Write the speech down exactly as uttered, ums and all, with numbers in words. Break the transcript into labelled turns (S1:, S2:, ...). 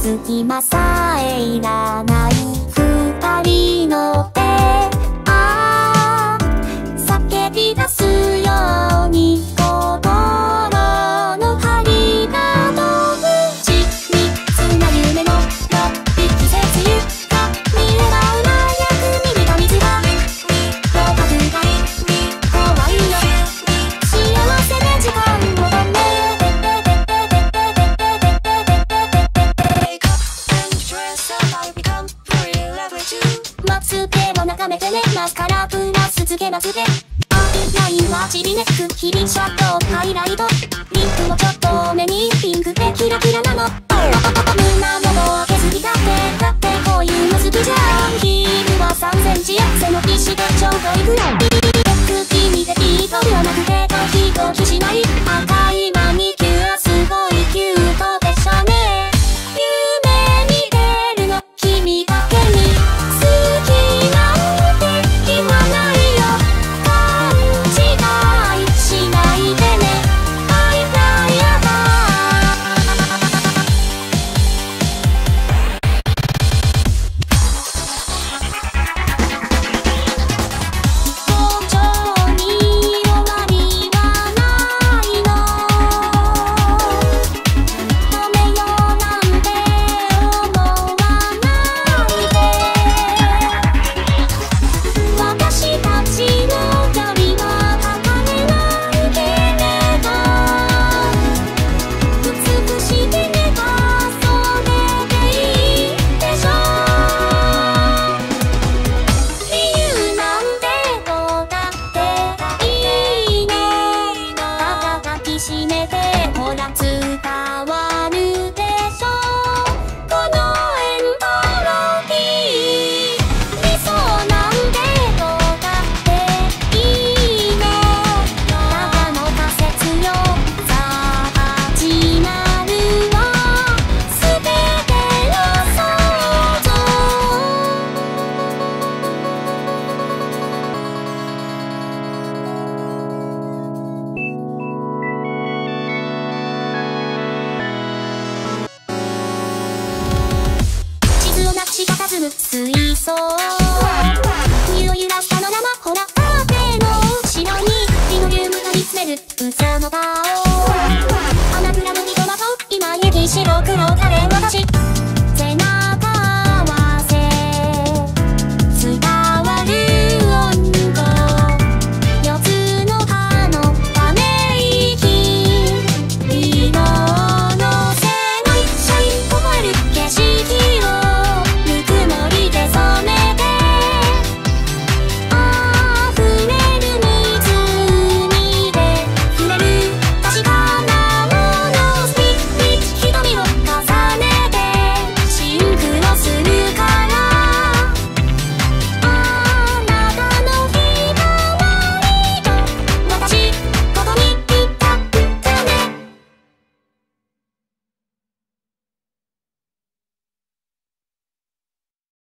S1: 隙間さえいらない二人の手、ああ叫び出すように心の針が飛ぶ。緻密な夢のの季節ゆか見ればうまい役に見た水がどうか不快怖いよ幸せな時間をだね。まつげを眺めてね、マスカラプラスつけまつげ、アイラインはちびねくキリンシャドウハイライト、リップもちょっと多めにピンクでキラキラなの。胸元を削りだってだってこういうの好きじゃん。ヒールはさんセンチや背の皮脂がちょうどいくらい。君でビートではなくてドキドキしない赤いマニキュアすごいキュートでしょね。夢見てるの君だけに好きなんて言わないよ、勘違いしないでね。I fly above 工場に終わりはないの、止めようなんて思わないで。私たちの距離は測れないけれど、美しければそれでいいでしょ。理由なんてどうだっていいの、肩抱きしめてほら伝わるでしょこのエントロピー。理想なんてどうだっていいの、ただの仮説よ。さあ始まるわすべての想像。地図をなくした佇む水槽、冬を揺らしたの生ほらカーテンの後ろにリノリウムが見つめる嘘の顔。